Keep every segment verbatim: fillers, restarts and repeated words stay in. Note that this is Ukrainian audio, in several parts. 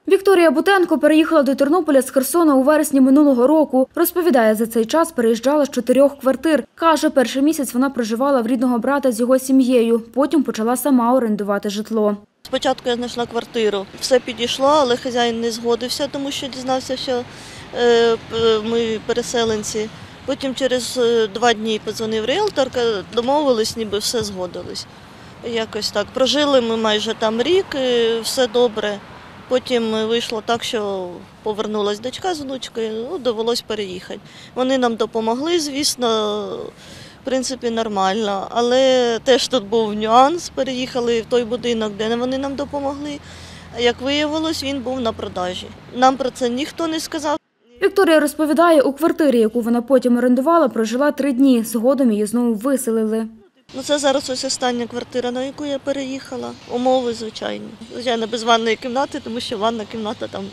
Вікторія Бутенко переїхала до Тернополя з Херсона у вересні минулого року. Розповідає, за цей час переїжджала з чотирьох квартир. Каже, перший місяць вона проживала в рідного брата з його сім'єю. Потім почала сама орендувати житло. Спочатку я знайшла квартиру. Все підійшло, але хазяїн не згодився, тому що дізнався, що ми переселенці. Потім через два дні подзвонив ріелтор, домовились, ніби все згодились. Якось так. Прожили ми майже там рік, все добре. Потім вийшло так, що повернулася дочка з внучкою, ну, довелось переїхати. Вони нам допомогли, звісно, в принципі, нормально. Але теж тут був нюанс, переїхали в той будинок, де вони нам допомогли. А як виявилось, він був на продажі. Нам про це ніхто не сказав. Вікторія розповідає, у квартирі, яку вона потім орендувала, прожила три дні. Згодом її знову виселили. Ну, це зараз ось остання квартира, на яку я переїхала. Умови звичайні. Звичайно, без ванної кімнати, тому що ванна кімната там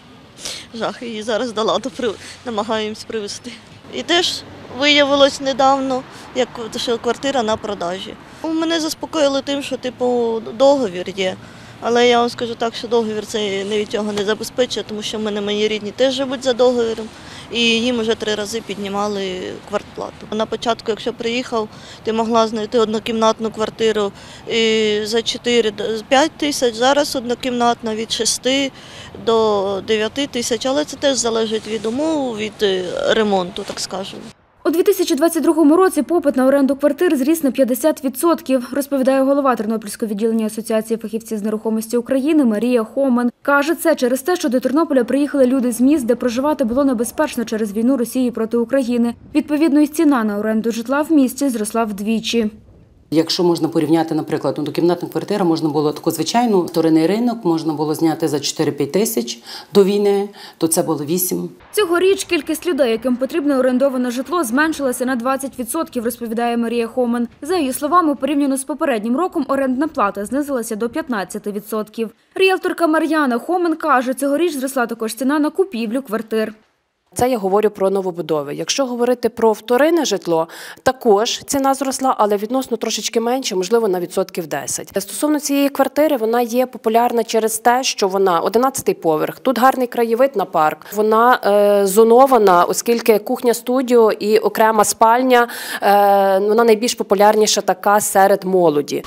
жах. Її зараз до ладу намагаємось привезти. І теж виявилось недавно, як що квартира на продажі. Мене заспокоїли тим, що типу договір є. Але я вам скажу так, що договір це ні від цього не забезпечує, тому що в мене мої рідні теж живуть за договіром, і їм вже три рази піднімали квартплату. На початку, якщо приїхав, ти могла знайти однокімнатну квартиру за чотири-п'ять тисяч, зараз однокімнатна від шести до дев'яти тисяч, але це теж залежить від умов, від ремонту, так скажемо. У дві тисячі двадцять другому році попит на оренду квартир зріс на п'ятдесят відсотків, розповідає голова Тернопільського відділення Асоціації фахівців з нерухомості України Марія Хоман. Каже, це через те, що до Тернополя приїхали люди з міст, де проживати було небезпечно через війну Росії проти України. Відповідно, і ціна на оренду житла в місті зросла вдвічі. Якщо можна порівняти, наприклад, однокімнатну квартиру, можна було таку звичайну, вторинний ринок, можна було зняти за чотири-п'ять тисяч до війни, то це було вісім. Цьогоріч кількість людей, яким потрібне орендоване житло, зменшилася на двадцять відсотків, розповідає Марія Хоман. За її словами, порівняно з попереднім роком, орендна плата знизилася до п'ятнадцяти відсотків. Ріелторка Мар'яна Хоман каже, цьогоріч зросла також ціна на купівлю квартир. Це я говорю про новобудови. Якщо говорити про вторинне житло, також ціна зросла, але відносно трошечки менше, можливо, на відсотків десять. Стосовно цієї квартири, вона є популярна через те, що вона одинадцятий поверх, тут гарний краєвид на парк, вона е, зонована, оскільки кухня-студіо і окрема спальня, е, вона найбільш популярніша така серед молоді.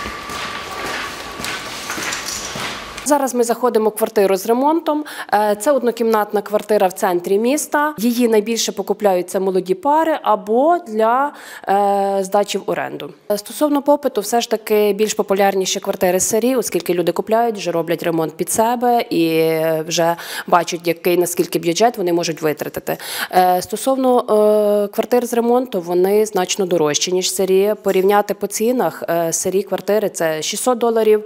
Зараз ми заходимо в квартиру з ремонтом. Це однокімнатна квартира в центрі міста. Її найбільше покупляються молоді пари або для здачі в оренду. Стосовно попиту, все ж таки більш популярніші квартири сирі, оскільки люди купляють, вже роблять ремонт під себе і вже бачать, який, наскільки бюджет вони можуть витратити. Стосовно квартир з ремонту, вони значно дорожчі, ніж сирі. Порівняти по цінах, сирі квартири – це шістсот доларів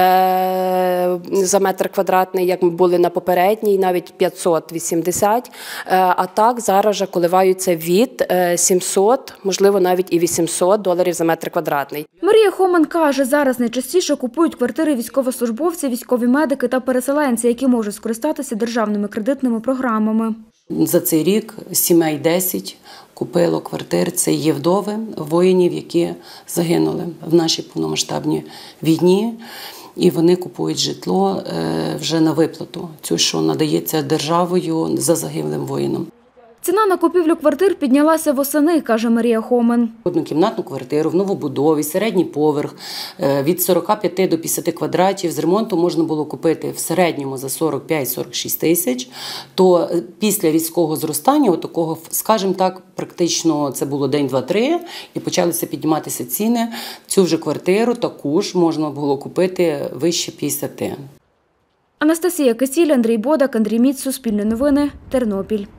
за метр квадратний, як ми були на попередній, навіть п'ятсот вісімдесят, а так зараз вже коливаються від сімсот, можливо, навіть і вісімсот доларів за метр квадратний. Марія Хоман каже, зараз найчастіше купують квартири військовослужбовці, військові медики та переселенці, які можуть скористатися державними кредитними програмами. За цей рік сімей десять купило квартир. Це є вдови воїнів, які загинули в нашій повномасштабній війні. І вони купують житло вже на виплату, цю, що надається державою за загиблим воїном. Ціна на купівлю квартир піднялася восени, каже Марія Хоман. Однокімнатну квартиру в новобудові, середній поверх, від сорока п'яти до п'ятдесяти квадратів з ремонту можна було купити в середньому за сорок п'ять - сорок шість тисяч. То після різкого зростання, отакого, скажімо так, практично це було день, два, три, і почалися підніматися ціни. Цю вже квартиру також можна було купити вище п'ятдесяти. Анастасія Кисіль, Андрій Бодак, Андрій Міць, Суспільне новини, Тернопіль.